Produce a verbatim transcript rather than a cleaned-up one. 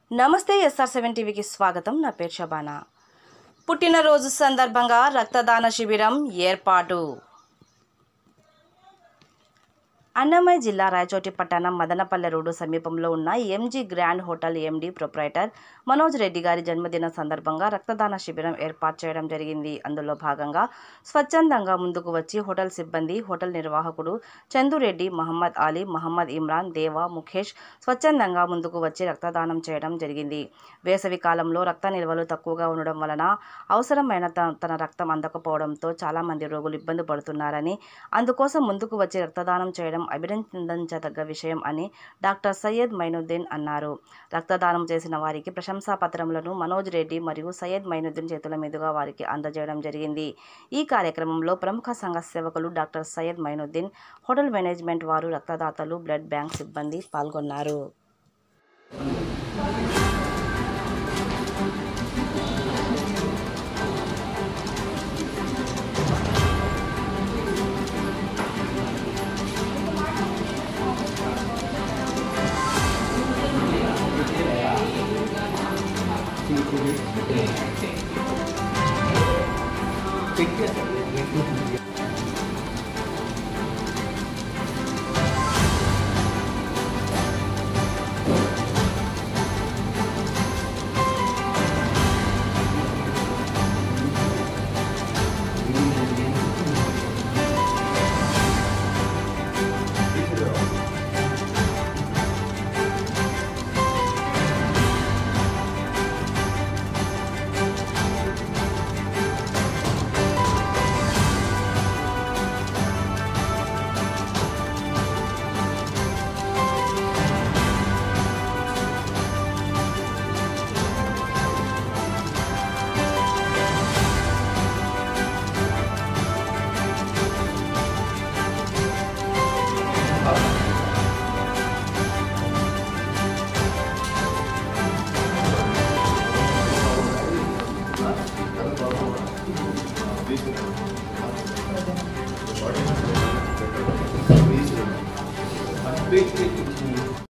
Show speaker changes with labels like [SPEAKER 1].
[SPEAKER 1] నమస్తే SR seven టీవీకి స్వాగతం. నా పేరు శబానా. పుట్టినరోజు సందర్భంగా రక్తదాన శిబిరం ఏర్పాటు. అన్నమయ్య జిల్లా రాయచోటి పట్టణం మదనపల్లె రోడ్డు సమీపంలో ఉన్న MG grand hotel MD proprietor Manoj Reddy గారి జన్మదిన సందర్భంగా రక్తదాన శిబిరం ఏర్పాటు చేయడం జరిగింది. అందులో భాగంగా స్వచ్ఛందంగా ముందుకు వచ్చి హోటల్ సిబ్బంది, హోటల్ నిర్వాహకుడు చందురెడ్డి, మహమ్మద్ అలీ, మహమ్మద్ ఇమ్రాన్, దేవా, ముఖేష్ స్వచ్ఛందంగా ముందుకు వచ్చి రక్తదానం చేయడం జరిగింది. వేసవి కాలంలో రక్త నిల్వలు తక్కువగా ఉండడం వలన అవసరమైన తన రక్తం అందకపోవడంతో చాలామంది రోగులు ఇబ్బంది పడుతున్నారని, అందుకోసం ముందుకు వచ్చి రక్తదానం చేయడం అభినందించదగ్గ విషయం అని డాక్టర్ సయ్యద్ మైనుద్దీన్ అన్నారు. రక్తదానం చేసిన వారికి ప్రశంసా పత్రములను మనోజ్ రెడ్డి మరియు సయ్యద్ మైనుద్దీన్ చేతుల మీదుగా వారికి అందజేయడం జరిగింది. ఈ కార్యక్రమంలో ప్రముఖ సంఘ సేవకులు doctor Syed Moinuddin, hotel management వారు, రక్తదాతలు, బ్లడ్ బ్యాంక్ సిబ్బంది పాల్గొన్నారు.
[SPEAKER 2] Big, big,